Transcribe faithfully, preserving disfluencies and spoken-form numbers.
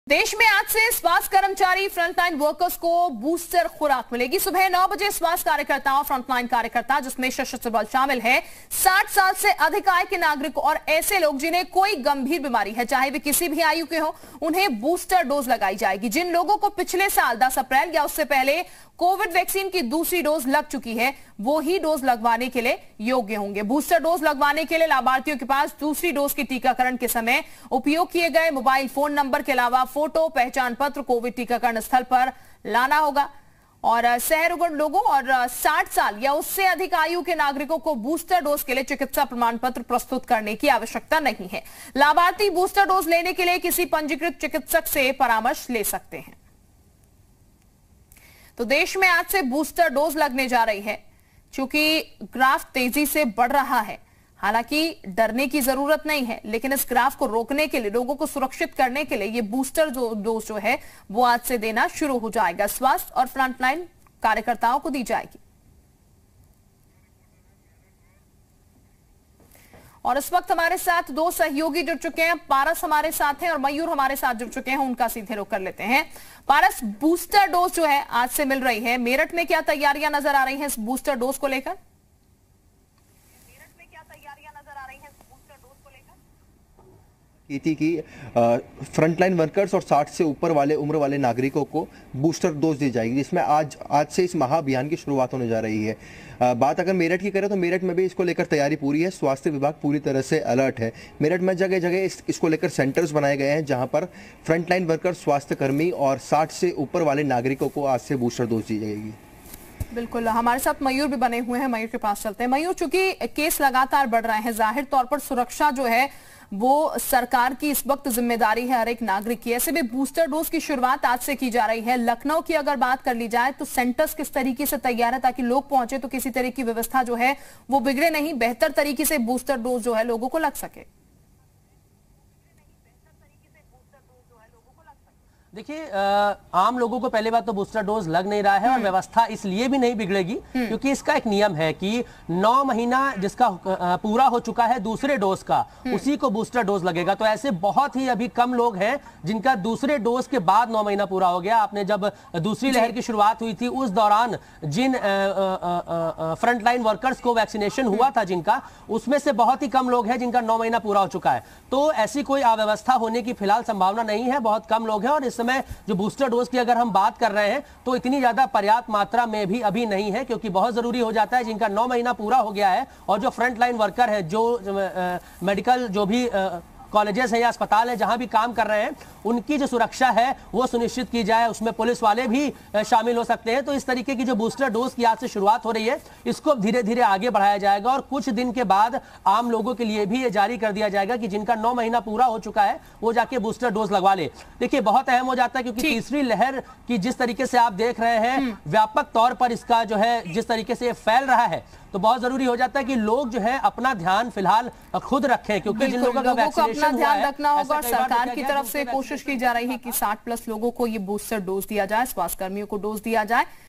देश में आज से स्वास्थ्य कर्मचारी फ्रंटलाइन वर्कर्स को बूस्टर खुराक मिलेगी। सुबह नौ बजे स्वास्थ्य कार्यकर्ताओं फ्रंटलाइन कार्यकर्ता जिसमें सशस्त्र बल शामिल है, साठ साल से अधिक आयु के नागरिक और ऐसे लोग जिन्हें कोई गंभीर बीमारी है, चाहे वे किसी भी आयु के हो, उन्हें बूस्टर डोज लगाई जाएगी। जिन लोगों को पिछले साल दस अप्रैल या उससे पहले कोविड वैक्सीन की दूसरी डोज लग चुकी है, वो ही डोज लगवाने के लिए योग्य होंगे। बूस्टर डोज लगवाने के लिए लाभार्थियों के पास दूसरी डोज के टीकाकरण के समय उपयोग किए गए मोबाइल फोन नंबर के अलावा फोटो, पहचान पत्र कोविड टीकाकरण स्थल पर लाना होगा। और सहरुग्ण लोगों और साठ साल या उससे अधिक आयु के नागरिकों को बूस्टर डोज के लिए चिकित्सा प्रमाण पत्र प्रस्तुत करने की आवश्यकता नहीं है। लाभार्थी बूस्टर डोज लेने के लिए किसी पंजीकृत चिकित्सक से परामर्श ले सकते हैं। तो देश में आज से बूस्टर डोज लगने जा रही है। चूंकि ग्राफ तेजी से बढ़ रहा है, हालांकि डरने की जरूरत नहीं है, लेकिन इस ग्राफ को रोकने के लिए, लोगों को सुरक्षित करने के लिए ये बूस्टर जो डोज जो है वो आज से देना शुरू हो जाएगा। स्वास्थ्य और फ्रंटलाइन कार्यकर्ताओं को दी जाएगी। और इस वक्त हमारे साथ दो सहयोगी जुड़ चुके हैं। पारस हमारे साथ हैं और मयूर हमारे साथ जुड़ चुके हैं। उनका सीधे रुख कर लेते हैं। पारस, बूस्टर डोज जो है आज से मिल रही है, मेरठ में क्या तैयारियां नजर आ रही हैं इस बूस्टर डोज को लेकर? की थी कि फ्रंटलाइन वर्कर्स और साठ से ऊपर वाले उम्र वाले नागरिकों को बूस्टर डोज दी जाएगी, जिसमें आज आज से इस महाअभियान की शुरुआत होने जा रही है। आ, बात अगर मेरठ की करें तो मेरठ में भी इसको लेकर तैयारी पूरी है। स्वास्थ्य विभाग पूरी तरह से अलर्ट है। मेरठ में जगह जगह इस, इसको लेकर सेंटर्स बनाए गए हैं, जहां पर फ्रंटलाइन वर्कर्स, स्वास्थ्य कर्मी और साठ से ऊपर वाले नागरिकों को आज से बूस्टर डोज दी जाएगी। बिल्कुल, हमारे साथ मयूर भी बने हुए हैं। मयूर के पास चलते हैं। मयूर, चूंकि केस लगातार बढ़ रहे हैं, जाहिर तौर पर सुरक्षा जो है वो सरकार की इस वक्त जिम्मेदारी है, हर एक नागरिक की। ऐसे में बूस्टर डोज की शुरुआत आज से की जा रही है। लखनऊ की अगर बात कर ली जाए तो सेंटर्स किस तरीके से तैयार है ताकि लोग पहुंचे तो किसी तरह की व्यवस्था जो है वो बिगड़े नहीं, बेहतर तरीके से बूस्टर डोज जो है लोगों को लग सके? देखिए, आम लोगों को पहले बात तो बूस्टर डोज लग नहीं रहा है और व्यवस्था इसलिए भी नहीं बिगड़ेगी क्योंकि इसका एक नियम है कि नौ महीना जिसका पूरा हो चुका है दूसरे डोज का, उसी को बूस्टर डोज लगेगा। तो ऐसे बहुत ही अभी कम लोग हैं जिनका दूसरे डोज के बाद नौ महीना पूरा हो गया। आपने जब दूसरी लहर की शुरुआत हुई थी उस दौरान जिन फ्रंटलाइन वर्कर्स को वैक्सीनेशन हुआ था जिनका, उसमें से बहुत ही कम लोग हैं जिनका नौ महीना पूरा हो चुका है। तो ऐसी कोई अव्यवस्था होने की फिलहाल संभावना नहीं है, बहुत कम लोग हैं। और इस समय जो बूस्टर डोज की अगर हम बात कर रहे हैं तो इतनी ज्यादा पर्याप्त मात्रा में भी अभी नहीं है, क्योंकि बहुत जरूरी हो जाता है जिनका नौ महीना पूरा हो गया है और जो फ्रंट लाइन वर्कर है, जो मेडिकल जो भी कॉलेजेस हैं या अस्पताल हैं जहां भी काम कर रहे हैं, उनकी जो सुरक्षा है वो सुनिश्चित की जाए। उसमें पुलिस वाले भी शामिल हो सकते हैं। तो इस तरीके की जो बूस्टर डोज की आज से शुरुआत हो रही है, इसको धीरे धीरे आगे बढ़ाया जाएगा और कुछ दिन के बाद आम लोगों के लिए भी ये जारी कर दिया जाएगा कि जिनका नौ महीना पूरा हो चुका है वो जाके बूस्टर डोज लगवा ले। देखिए, बहुत अहम हो जाता है क्योंकि तीसरी लहर की जिस तरीके से आप देख रहे हैं, व्यापक तौर पर इसका जो है जिस तरीके से फैल रहा है, तो बहुत जरूरी हो जाता है कि लोग जो है अपना ध्यान फिलहाल खुद रखें, क्योंकि जिन लोगों का वैक्सीनेशन अपना ध्यान रखना होगा। और सरकार की तरफ से कोशिश की जा रही है कि साठ प्लस लोगों को ये बूस्टर डोज दिया जाए, स्वास्थ्य कर्मियों को डोज दिया जाए।